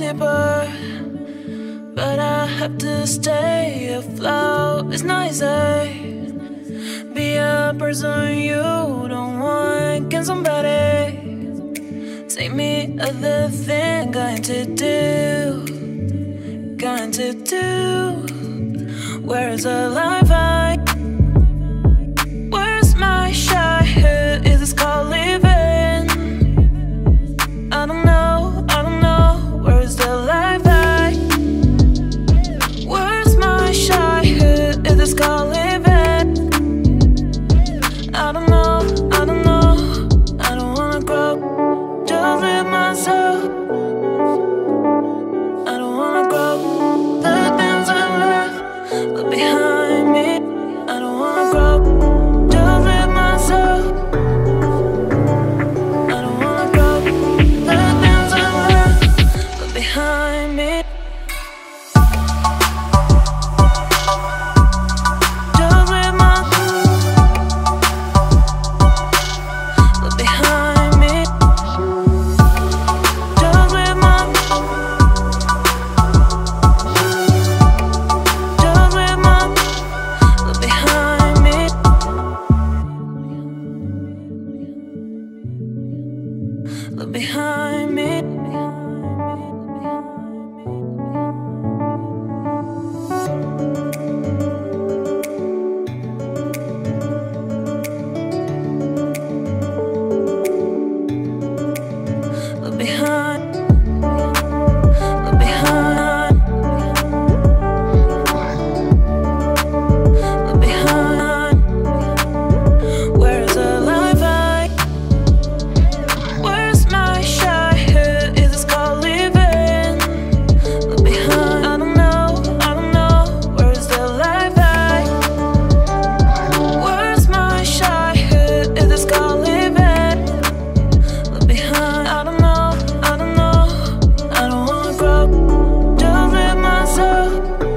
deeper, but I have to stay afloat. It's not easy. Be a person you don't want. Can somebody take me other thing? Going to do. Where's the life I? Where's my childhood? Is this called living? I don't know. Where's the life I? Where's my childhood? Is this called living? I don't know. I don't wanna grow. Just live myself. I don't wanna grow. The things I left behind me. I don't wanna grow. Just live myself. I don't wanna grow. The things I left behind me. Just live behind me. Just live behind me. Look behind me. Look behind. Look behind. Look behind. Where's the life I? Where's my childhood? Is this called living? Look behind. I don't know. Where's the life I? Where's my childhood? Is this called living? Look behind. I don't know. I don't wanna grow. Just live myself.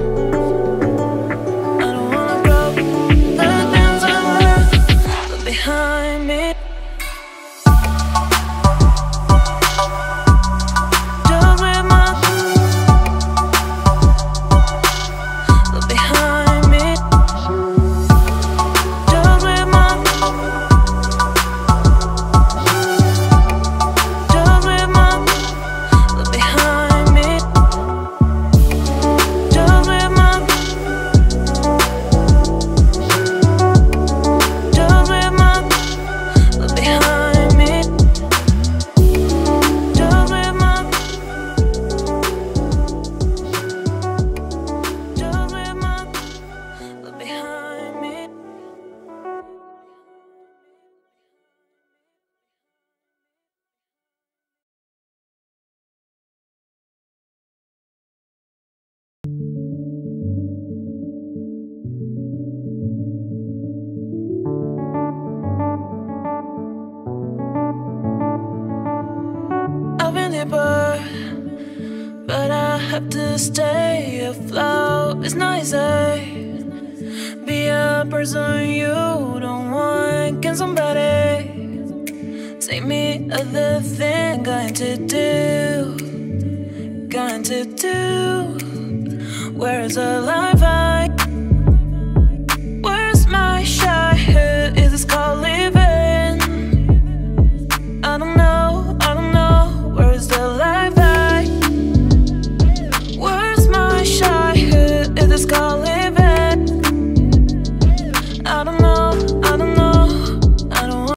I don't wanna grow. The things I left behind me. Just live behind me. Just live behind me. Just live behind me. Behind me. I've been deeper, but I have to stay afloat. It's not easy. Be a person you don't want. Can somebody take me other thing? Going to do. Where's the life I? Where's my childhood? Is this called living?